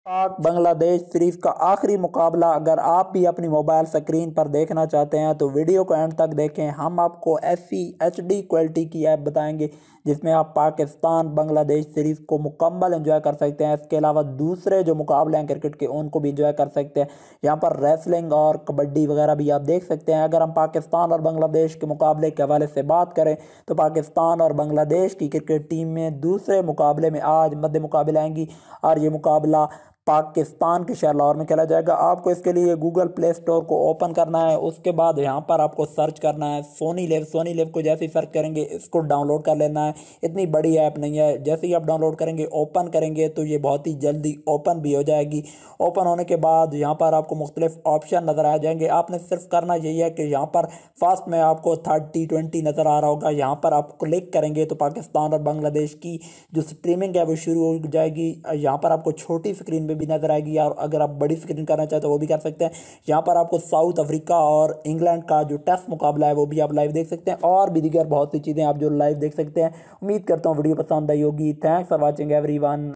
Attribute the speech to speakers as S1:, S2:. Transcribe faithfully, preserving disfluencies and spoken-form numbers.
S1: पाक बांग्लादेश सीरीज का आखिरी मुकाबला अगर आप भी अपनी मोबाइल स्क्रीन पर देखना चाहते हैं तो वीडियो को एंड तक देखें। हम आपको ऐसी एच डी क्वालिटी की ऐप बताएंगे जिसमें आप पाकिस्तान बांग्लादेश सीरीज़ को मुकम्मल एंजॉय कर सकते हैं। इसके अलावा दूसरे जो मुकाबले हैं क्रिकेट के उनको भी एंजॉय कर सकते हैं। यहाँ पर रेसलिंग और कबड्डी वगैरह भी आप देख सकते हैं। अगर हम पाकिस्तान और बांग्लादेश के मुकाबले के हवाले से बात करें तो पाकिस्तान और बांग्लादेश की क्रिकेट टीम में दूसरे मुकाबले में आज मध्य मुकाबले आएंगी और ये मुकाबला पाकिस्तान के शहर लाहौर में खेला जाएगा। आपको इसके लिए गूगल प्ले स्टोर को ओपन करना है। उसके बाद यहाँ पर आपको सर्च करना है सोनी लिव। सोनी लिव को जैसे ही सर्च करेंगे इसको डाउनलोड कर लेना है। इतनी बड़ी ऐप नहीं है। जैसे ही आप डाउनलोड करेंगे ओपन करेंगे तो ये बहुत ही जल्दी ओपन भी हो जाएगी। ओपन होने के बाद यहाँ पर आपको मुख्तलिफ ऑप्शन नज़र आ जाएंगे। आपने सिर्फ करना यही है कि यहाँ पर फर्स्ट में आपको थर्ड टी ट्वेंटी नज़र आ रहा होगा। यहाँ पर आप क्लिक करेंगे तो पाकिस्तान और बांग्लादेश की जो स्ट्रीमिंग है वो शुरू हो जाएगी। यहाँ पर आपको छोटी स्क्रीन भी नजर आएगी और अगर आप बड़ी स्क्रीन करना चाहते हो वो भी कर सकते हैं। यहाँ पर आपको साउथ अफ्रीका और इंग्लैंड का जो टेस्ट मुकाबला है वो भी आप लाइव देख सकते हैं और भी दीगर बहुत सी चीज़ें आप जो लाइव देख सकते हैं। उम्मीद करता हूँ वीडियो पसंद आई होगी। Thanks for watching everyone.